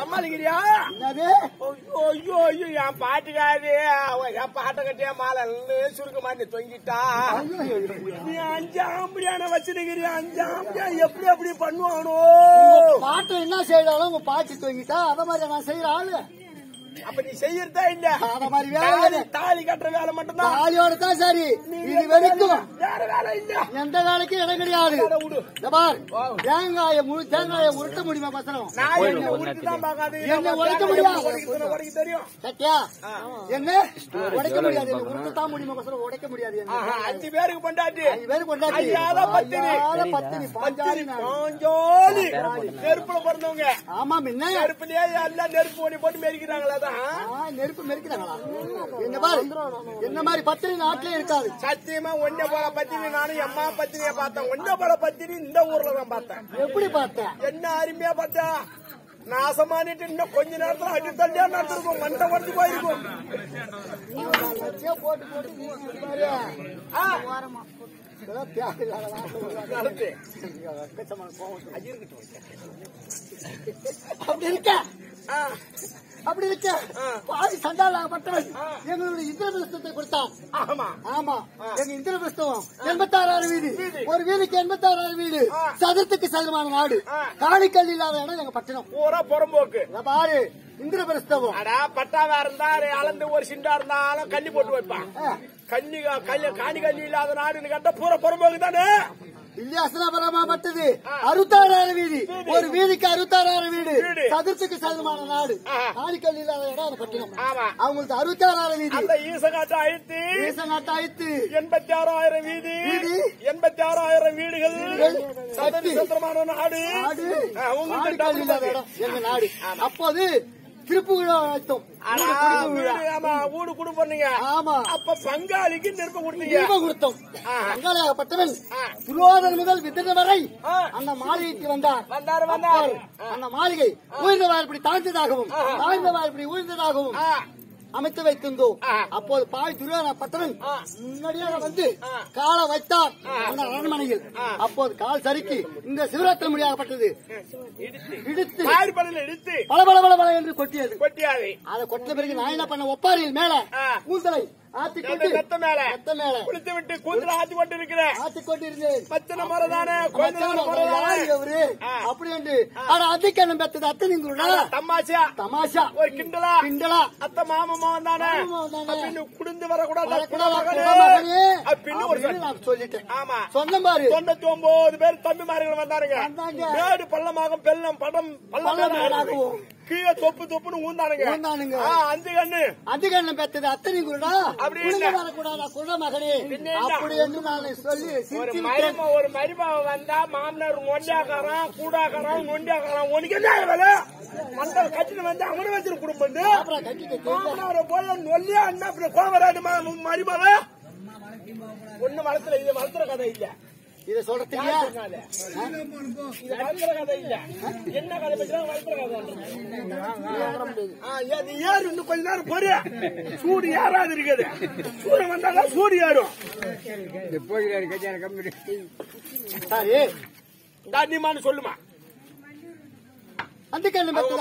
சமாளிக்கிறியா? ஐயோ ஐயோ என் பாட்டுக்காரு என் பாட்டை கட்டியா மாலை சுருக்கமா நீ தொங்கிட்டா. நீ 5 ஆம்படியான வச்சிருக்கிறியா? 5 ஆம்படியா எப்படி அப்படி பண்ணுவானோ? பாட்டு என்ன செய்யறாலும் உங்க பாட்டு தொங்கிட்டா அத மாதிரி நான் செய்யற ஆளு. அப்ப நீ செய்யறதா இல்ல? அத மாதிரி வேலை தாலி கட்டுற வேலை மட்டும்தான். தாலியோட தான் சரி. இது வரைக்கும் வேற வேலை இல்ல. எந்த வேலைக்கும் இடம் கிடையாது. தேங்காய உருட்ட முடியுமா பசங்க? என்ன உருட்டுதான் பாக்காது. என்ன உடைக்க முடியாது. உடைக்க தெரியும் சத்தியா? என்ன உடைக்க முடியாது. உருட்டத்தான் முடியுமா பசங்க? உடைக்க முடியாது. 5 பேருக்கு பொண்டாட்டி. 5 பேருக்கு பொண்டாட்டி. ஐயாத பத்தினி. பாஞ்சாலி நெருப்புல பிறந்தவங்க. ஆமா முன்ன நெருப்புலயே எல்லாம் நெருப்பு ஓடி போட்டு மெரிக்கிறாங்களா? நெருப்பு மெரிக்கிறாங்களா? என்ன பாரு என்ன மாதிரி பத்தினி நாட்டிலே இருக்காது. சத்தியமா ஒன்ன போல பத்தினி நானும் எம்மா பத்தினிய பார்த்தேன். ஒன்ன போல பத்தினி இந்த ஊர்ல தான் பார்த்தேன். எப்படி பார்த்தேன்? என்ன அருமையா பார்த்தா நாசமானிட்டு இன்னும் கொஞ்ச நேரத்துல அடி தள்ளியா நடந்திருக்கும். மண்டை உடஞ்சு போயிருக்கும். போட்டு அப்படி இருக்க பாதி சண்டாளப்பட்டவன் எங்களுடைய இந்திரபிரஸ்தத்தை கொடுத்தான். ஆமா எங்க இந்திரபிரஸ்தவம் 86 வீடு. ஒரு வீடுக்கு 86 வீடு. சதுரத்துக்கு சதுரமான நாடு. காணிக்கல் இல்லாத இடம் எங்க பட்டணம். பூரா புறம்போக்கு. பாரு இந்திரபிரஸ்தவம் பட்டாவா இருந்தா அளந்து ஒரு சிண்டா இருந்தாலும் கண்ணி போட்டு வைப்பான். காணி கல்லி இல்லாத நாடுன்னு கேட்டா பூரா புறம்போக்கு தானே. வித்தியாசப்பட்டது 66 வீடு. ஒரு வீதிக்கு 66 வீடு. சதுரத்துக்கு சதுரமான நாடு. காணிக்கல் இல்லாத இடம் பட்டினம். அவங்களுக்கு 66 வீடு. அந்த ஈசங்காட்டை அழித்து 86,000 வீதி. 86,000 வீடுகள். சதுரமான நாடு. காணிக்கல் இல்லாத இடம் எங்க நாடு. அப்போது திருப்பு விழா வைத்தோம். ஊடு குடு பண்ணீங்க. ஆமா அப்ப பங்காளிக்கு நெருப்பு கொடுத்தோம். பங்காளியாகப்பட்டவன் துரோதன் முதல் வித்தன வரை அந்த மாளிகைக்கு வந்தார். அந்த மாளிகை உயர்ந்த வாய்ப்படி தாழ்ந்ததாகவும் தாழ்ந்த வாய்ப்படி உயர்ந்ததாகவும் அமைத்து வைத்திருந்தோம். அப்போது பாய் துரோதனப்பட்டவன் முன்னாடியாக வந்து காலை வைத்தார் அந்த அரண்மனையில். அப்போது கால் சறுக்கி இந்த சிவராத்திரி முடியாகப்பட்டது இடித்து பல என்று கொட்டியது. அதை கொட்டின பிறகு நான் என்ன பண்ண ஒப்பாரியில் மேல கூந்தலை ஆத்திக்கொண்டு குளித்து விட்டு கூந்தலை ஆத்திக்கொண்டிருந்தேன். பச்சனை முறைதானே அப்படி என்று அதிக்கண்ணம் பெற்றது அத்தனை தமாஷா ஒரு கிண்டலா அத்த மாமா வந்தானே குடிந்து வரக்கூடாது சொல்லிட்டேன். ஆமா சொன்ன மாதிரி 99 பேர் தம்பிமார்கள் வந்தாருங்க. மேடு பள்ளமாகும் பெல்லம் படம் பள்ளமாகவும் கீழே தொப்புன்னு ஊந்தானுங்க. அஞ்சு கண்ணு பெற்றது அத்தனை குருடா அப்படி வரக்கூடாதா குருட மகனே அப்படி என்று நான் சொல்லி ஒரு மருமாவை வந்தா மாமனார் ஒண்டியாக்காரன் கூடாக்காரன் நொண்டியாக்காரன் உனக்கு என்ன வேலை? மண்டல் கட்டிட்டு வந்து அவனை வச்சிரு குடும்பம் மாமனார போல நொல்லியா என்ன கோவராடு மருமாவை ஒண்ணு வளர்த்துல இது வளர்த்துற கதை இல்ல. இத சொல்றதுக்கு கதை இல்ல. என்ன கதை பத்தி வளர்த்துற கதை யாரு இன்னும் கொஞ்ச நேரம் போறியா? சூடு யாராவது இருக்குது. சூடு வந்தாலும் சூடு யாரும் தாண்டியமான்னு சொல்லுமா. அந்த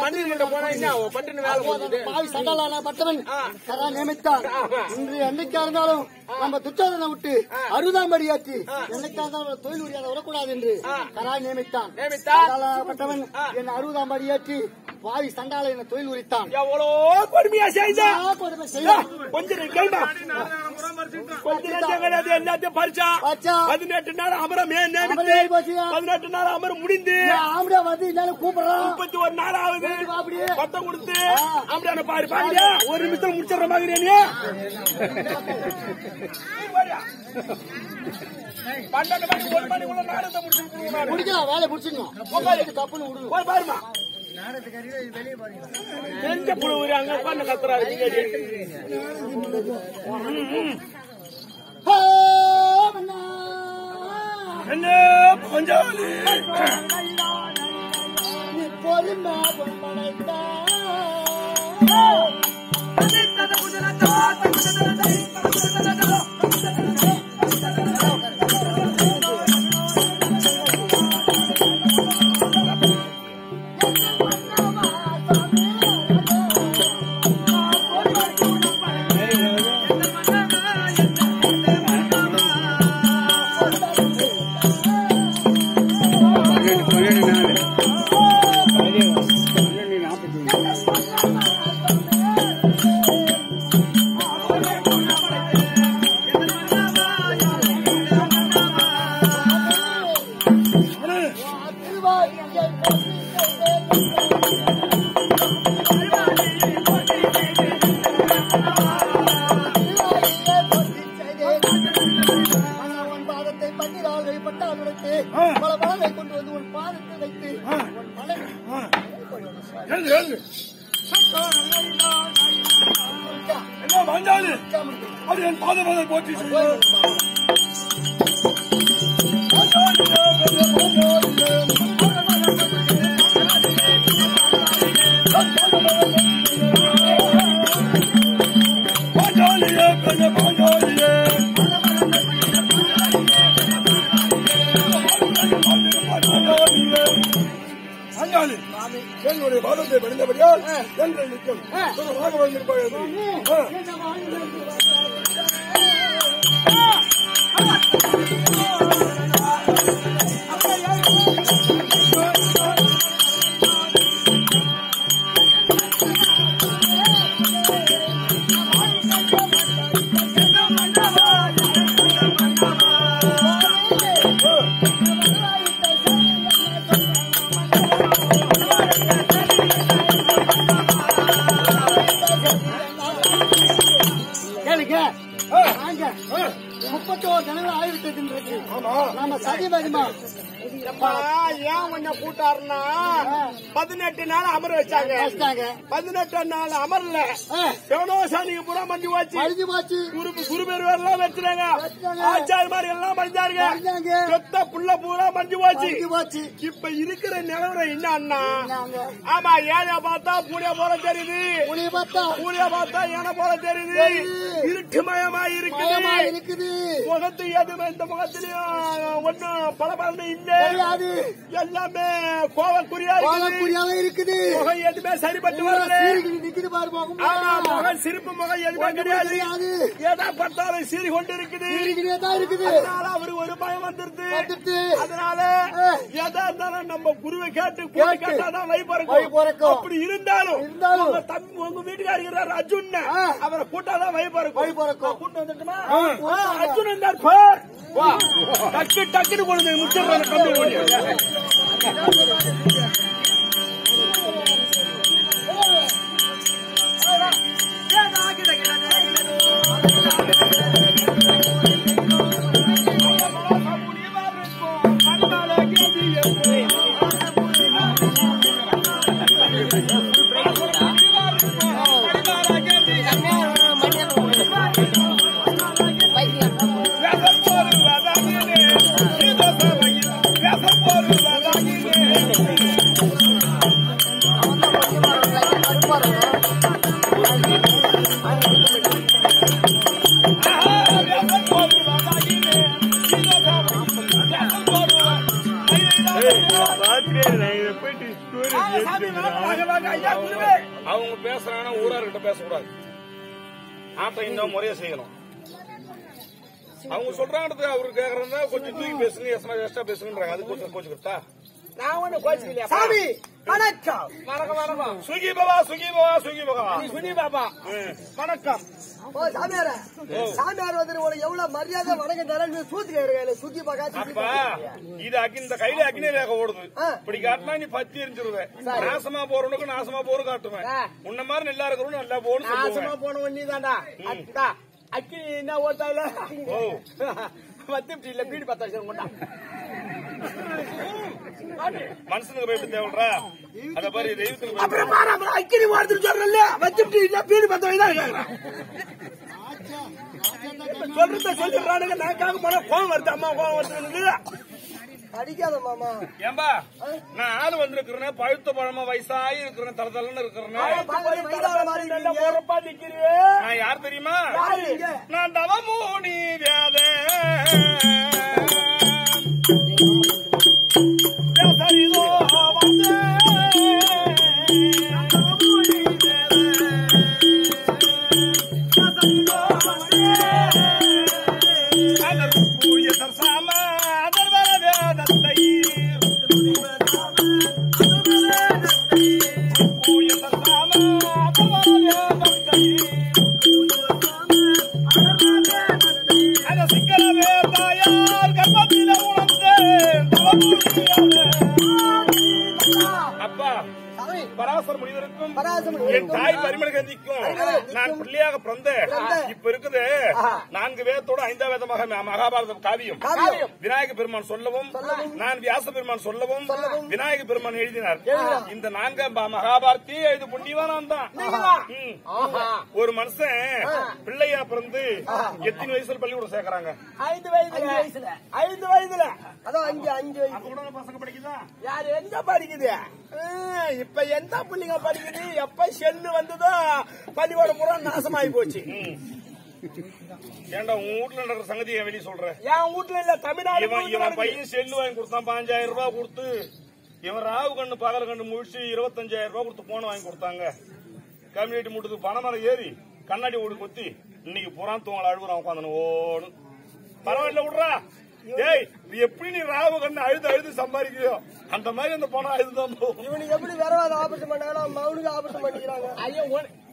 நியமித்தார். இன்று என்னைக்கா இருந்தாலும் நம்ம துச்சாதனை விட்டு 60ஆம் படியாச்சு என்னைக்கா இருந்தாலும் தொழில் உரியாத விடக்கூடாது என்று கராய் நியமித்தான். பட்டவன் என் 60ஆம் படியாச்சு வாய் சண்டால என்ன தொழில் உரித்தான். எவ்வளோ கொடுமையா செய்தான். எல்லாத்தையும் பறிச்சா 18 நாள் அமரம் 18 நாள் அமரம் முடிந்து கூப்பிடுறான். 31 நாள் ஆகுது பட்டம் கொடுத்து அப்படியான பாரு பாருங்க. ஒரு நிமிஷம் முடிச்சிடற மாதிரி 12 மணி 1 மணிக்குள்ள நாடகத்தை முடிக்கலாம். வேலை முடிச்சிடணும். தப்புன்னு விடுங்க பாருமா. தெரிஞ்ச புழுவுரு அங்க உட்காந்து கத்துறாரு. என்ன பஞ்சாலி பொறுமா என்னுடைய பாதத்தை படிந்தபடியால் என்று நிற்கும் நம்ம சதிபதிமா ஏன் உன்னை கூட்டாருன்னா 18 நாள் அமர வச்சாங்க. 18 நாள் அமரல சிவனோசானிக்கு பூரா மஞ்சு போச்சு. குரு பேர் எல்லாம் வச்சுறாங்க. ஆச்சாரி மாதிரி எல்லாம் மஞ்சாருங்க. சொத்த புள்ள பூரா மஞ்சு போச்சு. இப்ப இருக்கிற நிலவரம் என்னன்னா, ஆமா ஏழைய பார்த்தா பூடிய போல தெரியுது, பூடிய பார்த்தா ஏன போல தெரியுது. இருட்டுமயமா இருக்குது. முகத்து எதுவுமே இந்த முகத்திலையும் ஒன்னும் பலபலன்னு இல்லை. எல்லாமே கோவக்குறியாவே இருக்குது. முகம் எதுவுமே சரிபட்டு முகம் சிரிப்பு முகம் எதுவுமே கிடையாது. ஏதா பார்த்தாலும் சீறி கொண்டு இருக்குது. அதனால அவரு ஒரு பயம் வந்துருது. அதனால எதா இருந்தாலும் நம்ம குருவை கேட்டு கேட்டாதான் வை பிறக்கும். அப்படி இருந்தாலும் உங்க வீட்டுக்கார இருக்கிறார் அர்ஜுன், அவரை கூட்டாதான் வை பிறக்கும். கூட்டு வந்துட்டுமா அர்ஜுன் இருந்தார் பார். டக்கு டக்குன்னு கொண்டு முச்சம் கம்பெனி அவங்க பேசுறாங்கன்னா ஊரார்கிட்ட பேசக்கூடாது. ஆட்டம் இந்த முறையை செய்யணும். அவங்க சொல்றாங்க அவரு கேக்குறதா கொஞ்சம் தூக்கி பேசுங்க, எக்ஸ்ட்ரா பேசுங்கன்றாங்க. அது கொஞ்சம் கோச்சுக்கிட்டா நான் ஒண்ணு கோச்சுக்கலையா சாமி. வணக்கம் வணக்கம். சுகி பாபா சுகி பாபா வணக்கம். சாமியார் வந்து எவ்வளவு மரியாதை வணக்கம் தர சூத்து கேட்க சுத்தி பாக்க. இது இந்த கையில அக்னி ரேகை ஓடுது. இப்படி காட்டினா நீ பத்தி எரிஞ்சிருவேன். நாசமா போறவனுக்கு நாசமா போற காட்டுவேன். உன்ன மாதிரி நல்லா இருக்கிறவனு நல்லா போகணும். நாசமா போனவன் நீ தாண்டா. அக்கினி என்ன ஓட்டாவில வத்தி இல்ல பீடி 10 வருஷம் கொண்டா மனுஷனுக்கு போயிட்டு தேவைடா. அத பாரு தெய்வத்துக்கு அப்புறம் அக்கினி ஓடுதுன்னு சொல்றல வத்தி இல்ல பீடி 10 வயசா கேக்குறான். சொல்றத சொல்லிடுறானுங்க. நாக்காக போனா கோவம் வருது. அம்மா கோவம் வருது. அடிக்காத மாமா. ஏம்பா நான் ஆளு வந்திருக்கிறேன். பழுத்த பழமா வயசாகி இருக்கிறேன். தலதலன்னு இருக்கிறேன். நான் யார் தெரியுமா? நான் தவமூடி வேத சரிதோ வந்த பராசர முனிவருக்கும் என் தாய் பரிமளகந்திக்கும் நான் பிள்ளையாக பிறந்தேன். இப்ப இருக்குது 4 வேதத்தோட 5ஆம் வேதமாக மகாபாரதம் காவியம் விநாயக பெருமான் சொல்லவும் நான் வியாச பெருமான் சொல்லவும் விநாயக பெருமான் எழுதினார். இந்த 4 மகாபாரதி இது புண்ணியவான் தான். ஒரு மனுஷன் பிள்ளையா பிறந்து எத்தனை வயசுல பள்ளிக்கூடம் சேர்க்கறாங்க? 5 வயதுல அதான் 5 வயசு பசங்க படிக்குதா? யாரு எங்க படிக்குது? இப்ப எந்த பிள்ளைங்க படிக்குது? எப்ப செல்லு வந்ததோ பள்ளிக்கூடம் பூரா நாசமாயி போச்சு. ஏன்டா உன் வீட்டுல நடக்கிற சங்கதி என் வெளியே சொல்ற? என் வீட்டுல இல்ல தமிழ்நாடு. இவன் பையன் செல்லு வாங்கி கொடுத்தான் 5000 ரூபாய் கொடுத்து. இவன் ராவு கண்ணு பகல கண்ணு முடிச்சு 25000 ரூபாய் கொடுத்து போன வாங்கி கொடுத்தாங்க. கம்யூனிட்டி மூட்டுக்கு பணமரம் ஏறி கண்ணாடி ஓடி கொத்தி இன்னைக்கு புறான் தூங்கல அழுகுறான் உட்காந்து ஓடு. பரவாயில்ல விடுறா. ஏய் எப்படி நீ ராவு கண்ணு அழுது சம்பாதிக்கிறியோ அந்த மாதிரி அந்த பணம் அழுதுதான் போகும். இவனுக்கு எப்படி வேறவாத ஆபரேஷன் பண்ணாலும் மவுனுக்கு ஆபரேஷன் பண்ணிக்கிறாங்க. ஐயோ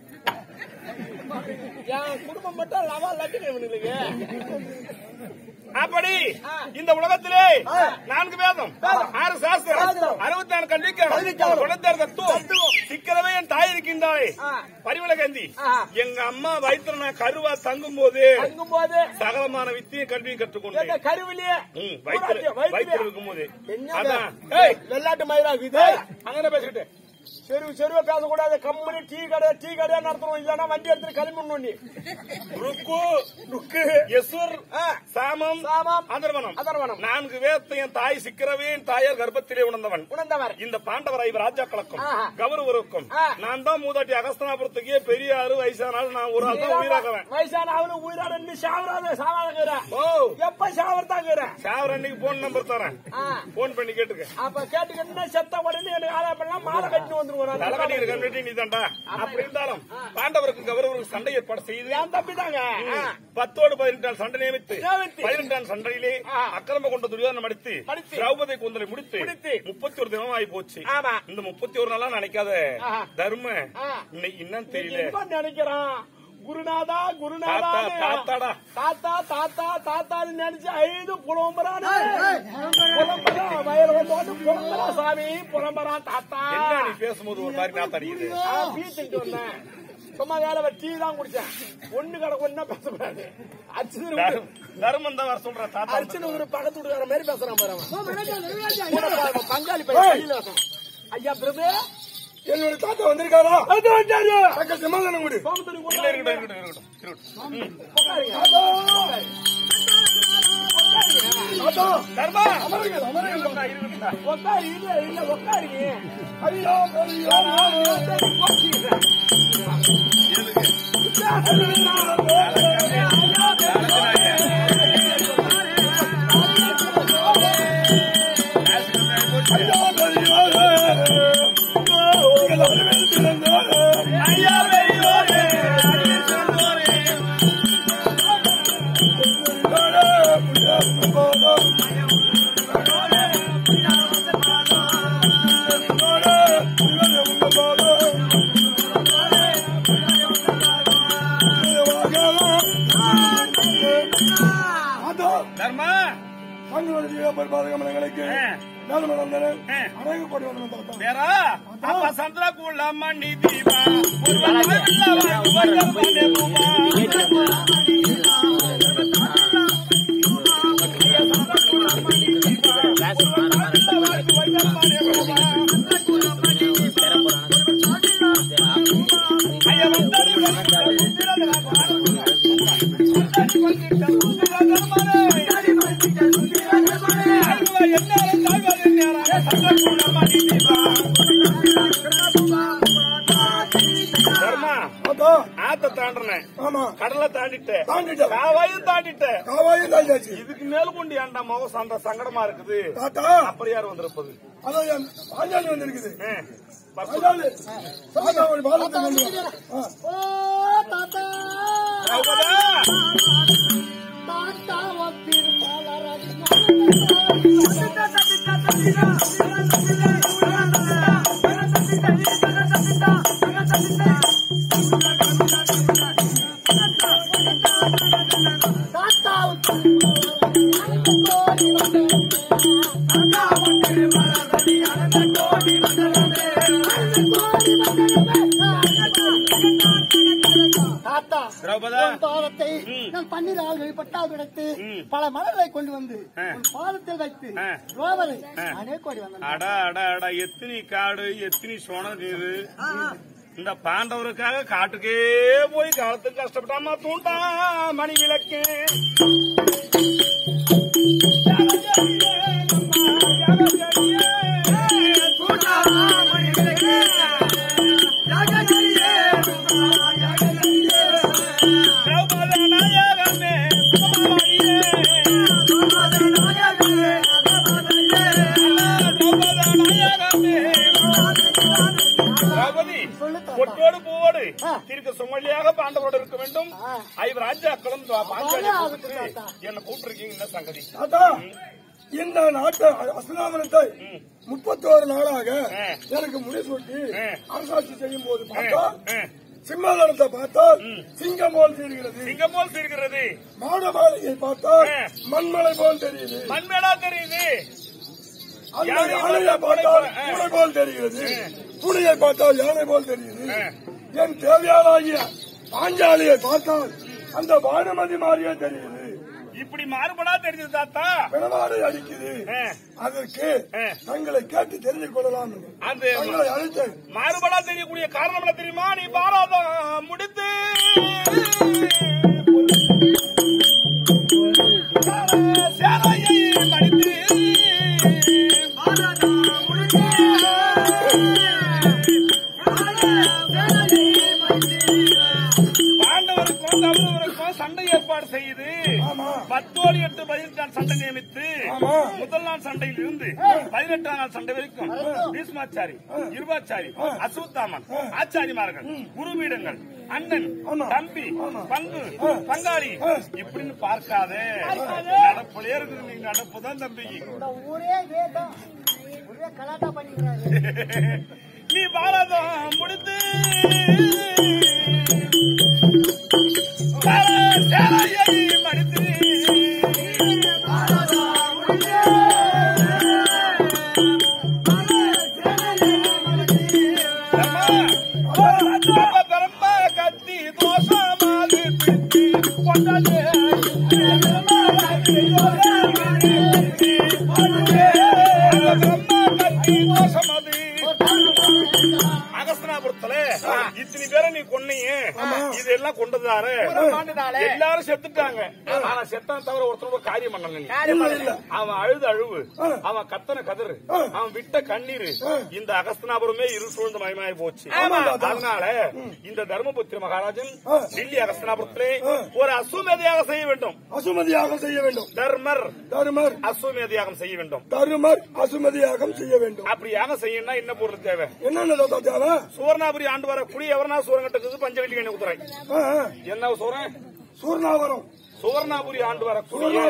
என் குடும்பம் மட்டும் லவா லட்டுங்க இவனுக்கு. அப்படி இந்த உலகத்திலே 4 வேதம் 6 சாஸ்திரம் 64 கல்விக்கான குழந்தையர் தத்துவம் சிக்கலவே என் தாய் இருக்கின்றாய் பரிமளகந்தி. எங்க அம்மா வயிற்றுல கருவா தங்கும் போது சகலமான வித்தியை கல்வியை கற்றுக்கொண்டேன். கருவிலேயே வயிற்று இருக்கும் போது வெள்ளாட்டு மயிரா அங்கே பேசிக்கிட்டு செருவ பேசக்கூடாது. கம்பெனி டீ கடையா நடத்தணும். இல்லன்னா வண்டி எடுத்து கிளம்பணும். நீ ருக்கு யசுர் சாமம் அதர்வனம் 4 வேதத்தை என் தாய் சிக்கிறவே என் தாயார் கர்ப்பத்திலே உணர்ந்தவர். இந்த பாண்டவர் 5 ராஜாக்களுக்கும் கௌரவருக்கும் நான் தான் மூதாட்டி. அகஸ்தனாபுரத்துக்கே பெரிய ஆறு வயசானாலும் நான் ஒரு ஆள் தான் உயிராக்குவேன். வயசான அவனு உயிராட சாவராத எப்ப சாவர்த்தாங்கிற சாவர அன்னைக்கு போன் நம்பர் தரேன். போன் பண்ணி கேட்டுக்க. அப்ப கேட்டுக்கிட்டு செத்த உடனே எனக்கு ஆளாப்பெல்லாம் மாலை கட்டி அப்படி இருந்தாலும் பாண்டவருக்கும் கௌரவருக்கும் சண்டை ஏற்பாடு செய்து என் தம்பி தாங்க 10ஓடு 18 சண்டை நியமித்து 18 சண்டையிலே அக்கிரம கொண்ட துரியோதனை மடித்து திரௌபதி கூந்தலை முடித்து 31 தினம் ஆகி போச்சு. இந்த 31 நாளா நினைக்காத தர்ம இன்னைக்கு என்னன்னு தெரியல நினைக்கிறான். குருநாதா தாத்தாடா தாத்தா நினைச்சு 5 புலம்புறான். வயல் வந்து புலம்புறா சாமி புலம்புறான் தாத்தா. நீ பேசும்போது ஒரு மாதிரி நான் தடிக்குது. பீத்துட்டு வந்தேன். சும்மா வேலை டீ தான் குடிச்சேன். ஒண்ணு கடை ஒன்னா பேசக்கூடாது. தர்மம் தான் வர சொல்ற தாத்தா. அர்ச்சனை ஒரு பக்கத்து விடுற மாதிரி பேசுறான் பாரு. பங்காளி பையன். ஐயா பிரபு என்னோட தாத்தா வந்திருக்காரா? சமாதானம் கொடு. சந்திரகுல மணி தீபா ஆத்த தாண்டினேன், கடலை தாண்டிட்டேன், காவாயும் தாண்டிட்டேன். இதுக்கு மேல கொண்டு ஏன்டா முகம் சண்டை சங்கடமா இருக்குது. அப்புறம் யார் வந்திருப்பது? வந்திருக்குது. திரௌபதா உன் பாதத்தை நான் பன்னிரால் பட்டால் விடுத்து பல மலர்களை கொண்டு வந்து உன் பாதத்தில் வைத்து ரோவரை நானே கோடி வந்தேன். அடா அடா அடா எத்தனை காடு எத்தனை சோன நீரு இந்த பாண்டவருக்காக காட்டுக்கே போய் காலத்துக்கு கஷ்டப்பட்டாமா தூண்டா மணி விளக்கு பொட்டோடு பூவோடு திருக்கு சுமலியாக பாண்டவோடு இருக்க வேண்டும். ஐவர் ராஜாக்களும் என்ன கூப்பிட்டுருக்கீங்க என்ன சங்கதி? இந்த நாட்டு அஸ்தினாபுரத்தை 31 நாளாக எனக்கு முடிசூட்டி அரசாட்சி செய்யும் போது பார்த்தா சிம்மாசனத்தை பார்த்தால் சிங்கம் போல் தெரிகிறது. சிங்கம் போல் தெரிகிறது. மாட மாளிகை பார்த்தால் மண்மலை போல் தெரியுது. மண்மேலா தெரியுது. யானையை பார்த்தால் பூனை போல் தெரிகிறது. புலியை பார்த்தால் யானை போல் தெரியுது. என் தேவையானாகிய பாஞ்சாலியை பார்த்தால் அந்த பானுமதி மாதிரியே தெரியுது. இப்படி மாறுபடா தெரிஞ்சது தாத்தா. பிணவாடை அடிக்குது. அதற்கு தங்களை கேட்டு தெரிந்து கொள்ளலாம். அந்த அழைத்து மாறுபடா தெரியக்கூடிய காரணம் என்ன தெரியுமா? நீ பாராதம் முடித்து சேனையை மடித்து பாண்டவருக்கும் கௌரவருக்கும் சண்டை ஏற்பாடு செய்து 10-8-18 சண்டை நியமித்து முதல் நாள் சண்டையில் இருந்து 18ஆம் நாள் சண்டை வரைக்கும் பீஷ்மாச்சாரி, இருபாச்சாரி, அஸ்வத்தாமன், ஆச்சாரிமார்கள், குருபீடங்கள், அண்ணன், தம்பி, பங்கு, பங்காளி இப்படின்னு பார்க்காதே. நடப்புலே இருக்குது. நீங்க நடப்புதான் தம்பிக்கு. நீ பாரதம் முடித்து சேனையை மடித்து பிரம்ம கத்தி தோஷமாது பிடித்து கொண்டது. அகஸ்தினாபுரத்துல இத்தனை பேரை நீ கொன்னீங்க. இதெல்லாம் கொண்டதாரு எல்லாரும் செத்துட்டாங்க. ஆனா செத்தான் தவிர ஒருத்தரோட காரியம் பண்ணல. அவன் அழுது அழுவு, அவன் கத்தன கதறு, அவன் விட்ட கண்ணீர் இந்த அகஸ்தினாபுரமே இரு சூழ்ந்து மயமாயி போச்சு. அதனால இந்த தர்மபுத்திர மகாராஜன் டெல்லி அகஸ்தினாபுரத்திலே ஒரு அசுமதியாக செய்ய வேண்டும். அசுமதியாக செய்ய வேண்டும். தர்மர் தர்மர் அசுமதியாகம் செய்ய வேண்டும். தர்மர் அசுமதியாகம் செய்ய வேண்டும். அப்படியாக செய்யணும்னா என்ன பொருள் தேவை? என்னென்ன தேவை? சுவர்ணாபுரி ஆண்டு வர குடி எவரனா சூரங்கட்டுக்கு பஞ்சவெள்ளி கண்ணி குதிரை என்ன சூரன்? சூர்ணாவரம். சுவர்ணாபுரி ஆண்டு வர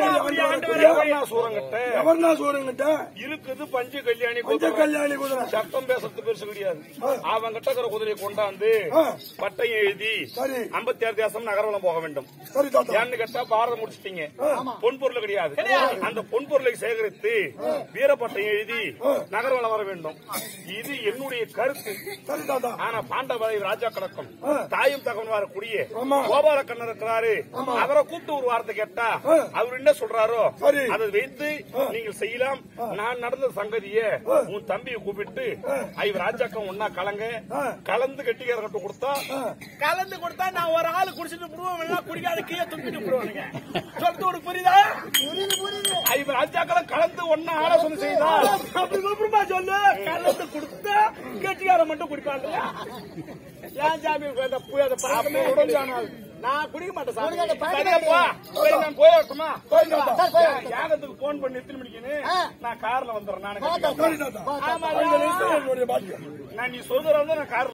சூரங்கட்ட இருக்குது பஞ்சு கல்யாணி கல்யாணி குதிரை. சட்டம் பேசுறது பெருசு கிடையாது. அவங்க கிட்ட இருக்கிற குதிரையை கொண்டாந்து பட்டை எழுதி 56 தேசம் நகரவலம் போக வேண்டும். ஏன்னு கேட்டா பாரதம் முடிச்சிட்டீங்க. பொன் பொருள் கிடையாது. அந்த பொன் பொருளை சேகரித்து வீரப்பட்டை எழுதி நகரவலம் வர வேண்டும். இது என்னுடைய கருத்து. ஆனா பாண்டவரை ராஜா கணக்கம் தாயும் தகவல் வரக்கூடிய கோபால கண்ணர் இருக்கிறாரு. அவரை கூப்பிட்டு ஒரு வார்த்தை கேட்டா அவர் என்ன சொல்றாரோ அதை வைத்து நீங்கள் செய்யலாம். நான் நடந்த சங்கதிய உன் தம்பியை கூப்பிட்டு ஐவர் ராஜாக்கம் ஒன்னா கலந்து கட்டிக்கார கட்டு கொடுத்தா நான் ஒரு ஆளு குடிச்சிட்டு புடுவோம் குடிக்காத கீழே துப்பிட்டு புடுவானுங்க. சொல்லிட்டு புரியுதா? ஐவர் ராஜாக்களும் கலந்து ஒன்னா ஆலோசனை செய்தா அப்படி சொல்லு. கலந்து கொடுத்தா கெட்டிக்கார மட்டும் குடிப்பாங்க. ஏன் ஜாமி நான் குடிக்க மாட்டேன். போயட்டுமா? யாகத்துக்கு போன் பண்ணி எத்தனை மணிக்குன்னு நான் கார்ல வந்துடுறேன். நான் நீ சொல்றதா நான் கார்